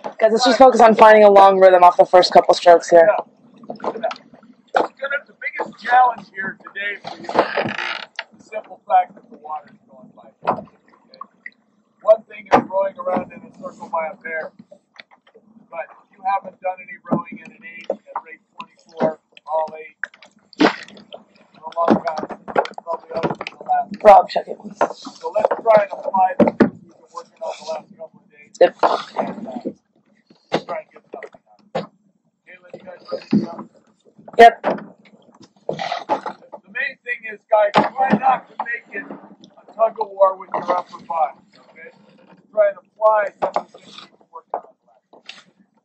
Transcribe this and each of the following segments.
Guys, let's just focus on finding a long rhythm off the first couple strokes here. The biggest challenge here today for you is the simple fact that the water is going by. Okay? One thing is rowing around in a circle by a pair, but if you haven't done any rowing in an 8 at rate 24, all 8, for a long time, probably other than the last. Rob, check it. So let's try and apply the things we've been working on the last couple of days. Yep. And try and get something out of it. Katelin, you guys ready to go? Yep. The main thing is, guys, try not to make it a tug of war with your upper body, okay? Try and apply some of the things you've been working on last.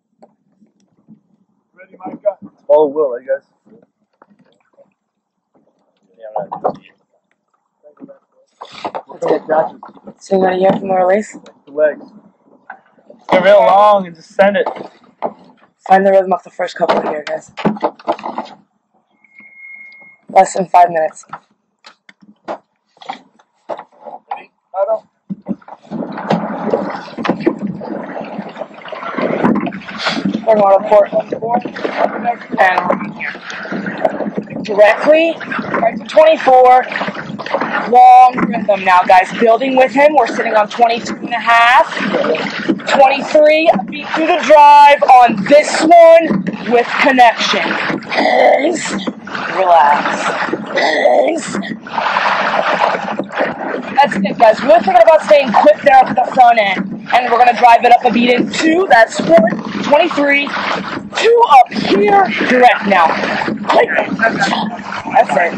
Ready, Micah? Follow Will, eh, guys? Yeah, I'm not So you want to hear from the release? the legs. Get real long and just send it. Find the rhythm off the first couple here, guys. Less than 5 minutes. Ready? Paddle. We're going to port and directly right to 24. Long rhythm now, guys. Building with him. We're sitting on 22.5. 23. A beat through the drive on this one with connection. Relax. That's it, guys. Really thinking about staying quick there up at the front end. And we're going to drive it up a beat in 2. That's 1, 23. 2 up here. Direct now. That's it.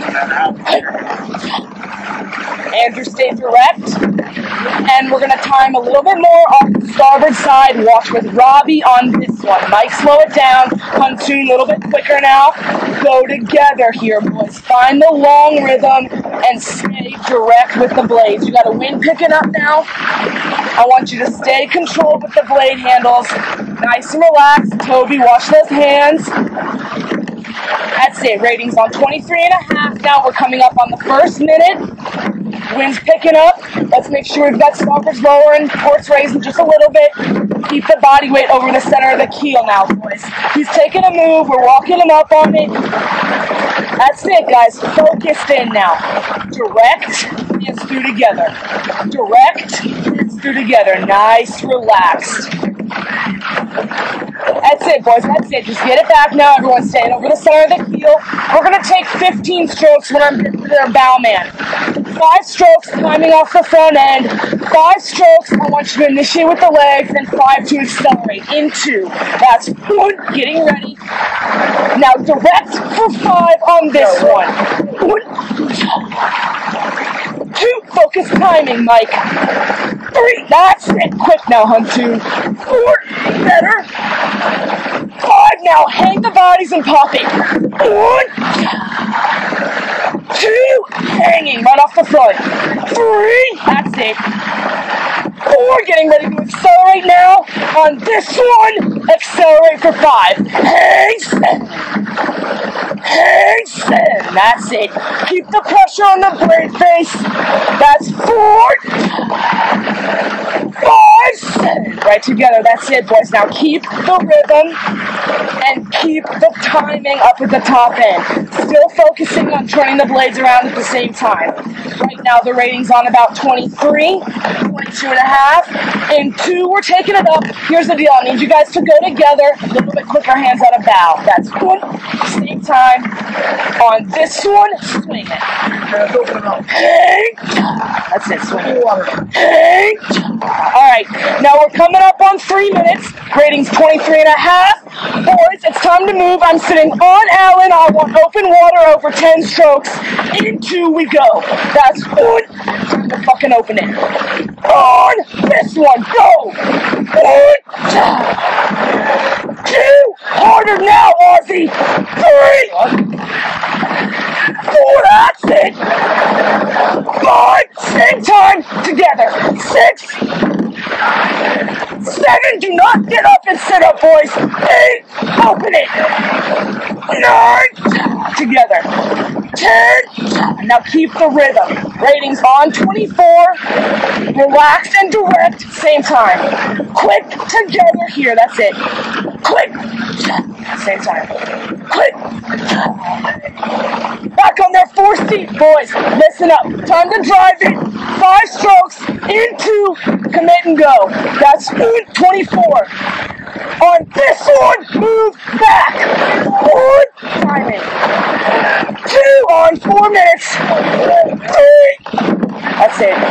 Andrew, stay direct. And we're going to time a little bit more off the starboard side. Watch with Robbie on this one. Mike, slow it down. Pontoon a little bit quicker now. Go together here, boys. Find the long rhythm and stay direct with the blades. You got a wind picking up now. I want you to stay controlled with the blade handles. Nice and relaxed. Toby, watch those hands. That's it. Ratings on 23.5. Now we're coming up on the first minute. Wind's picking up. Let's make sure we've got starboards lowering, ports raising just a little bit. Keep the body weight over the center of the keel now, boys. He's taking a move. We're walking him up on it. That's it, guys. Focused in now. Direct and through together. Direct and through together. Nice, relaxed. That's it, boys. That's it. Just get it back now. Everyone's staying over the center of the keel. We're going to take 15 strokes when I'm getting to their bow man. 5 strokes climbing off the front end. 5 strokes. I want you to initiate with the legs and 5 to accelerate. In 2. That's 1. Getting ready. Now direct for 5 on this one. 1, 2. Focus timing, Mike. 3. That's it. Quick now, Huntoon. 4. Better. 5. Now hang the bodies and pop it. 1. 2. Hanging right off the front. 3. That's it. 4. Getting ready to accelerate now. On this one, accelerate for 5. Hang 7. Hang 7. That's it. Keep the pressure on the blade face. That's 4. 5, 7. Right together. That's it, boys. Now keep the rhythm and keep the timing up at the top end. Still focusing on turning the blades around at the same time. Right now the rating's on about 23, 22.5. In 2, we're taking it up. Here's the deal. I need you guys to go together. A little bit quicker, hands on a bow. That's 1. Same time. On this one, swing it. Hang. That's it. Swing it. Hang. All right. Now we're coming up on 3 minutes. Rating's 23.5. Boys, it's time to move. I'm sitting on Allen. I want open water over 10 strokes. In 2 we go. That's 1. Time to fucking open it. On this one. Go. 1. 2. Harder now, Ozzy. 3. 4. That's it. 5. Same time. Together. 6. 7. Do not get up and sit up, boys. 8. Open it. 9. Together. 10. Now keep the rhythm. Ratings on 24. Relaxed and direct. same time. Quick together here, that's it. Quick, same time. Quick. Back on their 4 feet, boys. Listen up. Time to drive it. 5 strokes into commit and go. That's 24. On this one, move back. 1, timing. 2 on 4 minutes. 3. That's it.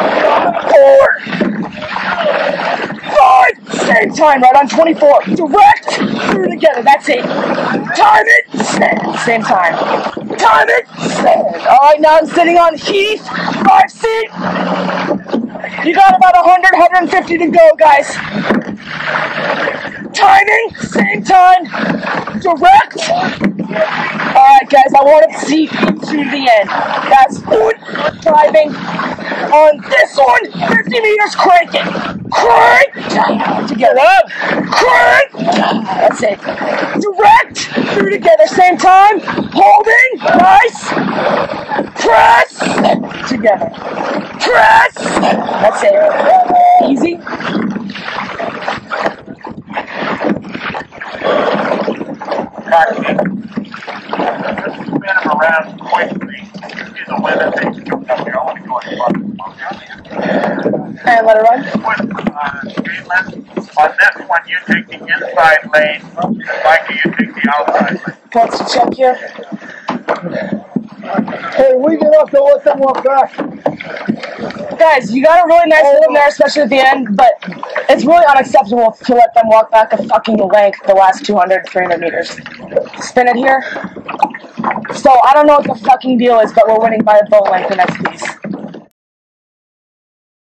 4. 5. Same time, right on 24. Direct through together. That's it. Time it. Stand. Same time. Time it. Stand. All right, now I'm sitting on Heath. 5 seat. You got about 100, 150 to go, guys. Timing, same time, direct. Alright guys, I want to see to the end. That's driving. On this one, 50 meters, crank it. Crank, together. Crank, that's it. Direct, through together, same time. Holding, nice. Press, together. Press, that's it. Easy. Spin them around quickly. See the weather things coming up here. I want to go and And let it run. On this one, you take the inside lane. Mikey, you take the outside lane. Wants to check here. Hey, we get up to let them walk back. Guys, you got a really nice rhythm there, especially at the end, but it's really unacceptable to let them walk back a fucking length the last 200, 300 meters. Spin it here. So, I don't know what the fucking deal is, but we're winning by a boat length the next piece.